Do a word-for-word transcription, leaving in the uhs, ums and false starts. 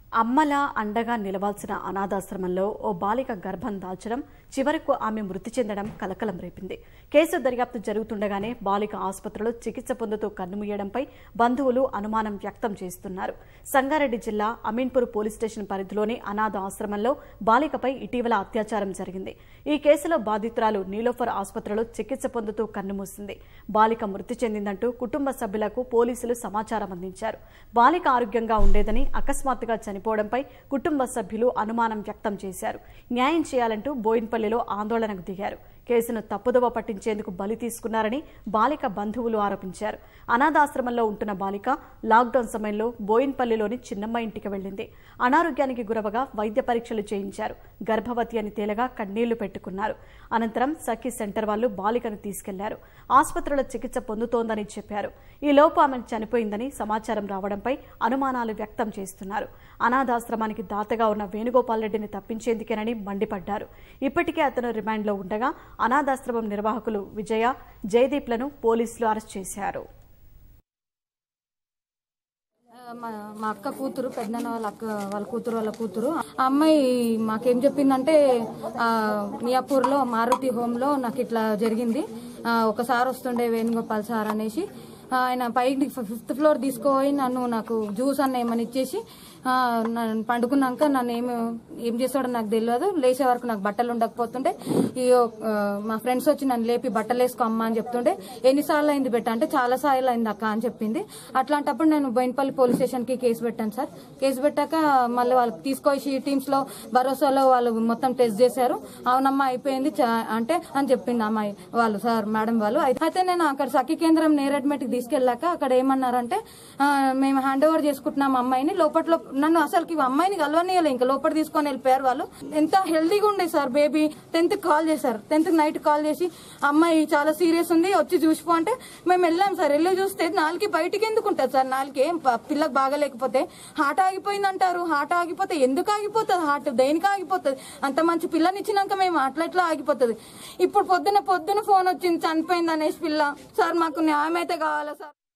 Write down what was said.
అమ్మలా అండగా నిలవాల్సిన అనాథాశ్రమంలో ఓ బాలిక గర్భం దాల్చడం చివరకు ఆమె మృతి చెందడం కలకలం రేపింది. కేసు దర్యాప్తు జరుగుతుండగానే బాలిక ఆసుపత్రిలో చికిత్స పొందుతూ కన్నుమూయడంపై బంధువులు అనుమానం వ్యక్తం చేస్తున్నారు. సంగారెడ్డి జిల్లా అమీన్పూర్ పోలీస్ స్టేషన్ పరిధిలోని అనాథ ఆశ్రమంలో బాలికపై ఇటీవల అత్యాచారం జరిగింది. ఈ కేసులో బాధితురాలు నీలోఫర్ ఆసుపత్రిలో చికిత్స పొందుతూ కన్నుమూసింది. బాలిక మృతి చెందిందంటూ కుటుంబ సభ్యులకు పోలీసులు సమాచారం అందించారు. బాలిక ఆరోగ్యంగా ఉండేదని అకస్మాత్తుగా చనిపోవడంపై కుటుంబ సభ్యులు అనుమానం వ్యక్తం చేశారు. న్యాయం చేయాలంటూ బోయిన్పల్లిలో ఆందోళనకు దిగారు. కేసును తప్పుదోవ పట్టించేందుకు బలి తీసుకున్నారని బాలిక బంధువులు ఆరోపించారు. అనాథాశ్రమంలో ఉంటున్న బాలిక లాక్డౌన్ సమయంలో బోయిన్పల్లిలోని చిన్నమ్మ ఇంటికి వెళ్లింది. అనారోగ్యానికి గురవగా వైద్య పరీక్షలు చేయించారు. గర్భవతి అని తేలగా కన్నీళ్లు పెట్టుకున్నారు. అనంతరం సఖీ సెంటర్ వాళ్లు బాలికను తీసుకెళ్లారు. ఆసుపత్రిలో చికిత్స పొందుతోందని చెప్పారు. ఈ లోపు ఆమె చనిపోయిందని సమాచారం రావడంపై అనుమానాలు వ్యక్తం చేస్తున్నారు. అనాథాశ్రమానికి దాతగా ఉన్న వేణుగోపాల్ రెడ్డిని తప్పించేందుకేనని మండిపడ్డారు. ఇప్పటికే అతను రిమాండ్లో ఉండగా అనాథాశ్రమం నిర్వాహకులు విజయ, జయదీప్లను పోలీసులు అరెస్ట్ చేశారు. మా అక్క కూతురు, పెద్దనాన్న వాళ్ళ అక్క వాళ్ళ కూతురు వాళ్ళ కూతురు ఆ అమ్మాయి మాకేం చెప్పిందంటే మియాపూర్లో మారుతి హోమ్లో నాకు ఇట్లా జరిగింది, ఒకసారి వస్తుండే వేణుగోపాల్ సార్ అనేసి ఆయన పైకి ఫిఫ్త్ ఫ్లోర్ తీసుకుపోయి నన్ను నాకు జ్యూస్ అన్న ఏమని ఇచ్చేసి పండుకున్నాక నన్ను ఏమి ఏం చేస్తాడో నాకు తెలియదు. లేచే వరకు నాకు బట్టలు ఉండకపోతుండే ఈ మా ఫ్రెండ్స్ వచ్చి నన్ను లేపి బట్టలు వేసుకో అమ్మ అని చెప్తుండే. ఎన్నిసార్లు అయింది బెట్ట అంటే చాలా సార్లు అయింది అక్క అని చెప్పింది. అట్లాంటప్పుడు నేను బోయిన్పల్లి పోలీస్ స్టేషన్ కి కేసు పెట్టాను సార్. కేసు పెట్టాక మళ్ళీ వాళ్ళకి తీసుకొచ్చి టీమ్స్ లో భరోసాలో వాళ్ళు మొత్తం టెస్ట్ చేశారు. అవునమ్మా అయిపోయింది అంటే అని చెప్పింది అమ్మాయి వాళ్ళు సార్ మేడం వాళ్ళు. అయితే నేను అక్కడ సఖీ కేంద్రం నేరెడ్మెట్ కి తీసుకెళ్లాక అక్కడ ఏమన్నారంటే మేము హ్యాండ్ ఓవర్ చేసుకుంటున్నాం అమ్మాయిని, లోపట్లో నన్ను అసలుకి అమ్మాయిని కలవనీయలే, ఇంకా లోపల తీసుకొని వెళ్ళిపోయారు వాళ్ళు. ఎంత హెల్దీగా ఉండే సార్ బేబీ. టెన్త్ కాల్ చేశారు, టెన్త్ నైట్ కాల్ చేసి అమ్మాయి చాలా సీరియస్ ఉంది వచ్చి చూసిపో అంటే మేము వెళ్ళాం సార్. వెళ్ళి చూస్తే నాలుగు బయటికి ఎందుకు ఉంటుంది సార్, నాలుగే పిల్లకి బాగాలేకపోతే హార్ట్ ఆగిపోయింది అంటారు. హార్ట్ ఆగిపోతే ఎందుకు ఆగిపోతుంది, హార్ట్ దేనికి ఆగిపోతుంది? అంత మంచి పిల్లని ఇచ్చినాక మేము అట్లా ఎట్లా ఆగిపోతుంది? ఇప్పుడు పొద్దున పొద్దున ఫోన్ వచ్చింది చనిపోయింది అనేసి పిల్ల. సార్ మాకు న్యాయం అయితే కావాలా సార్?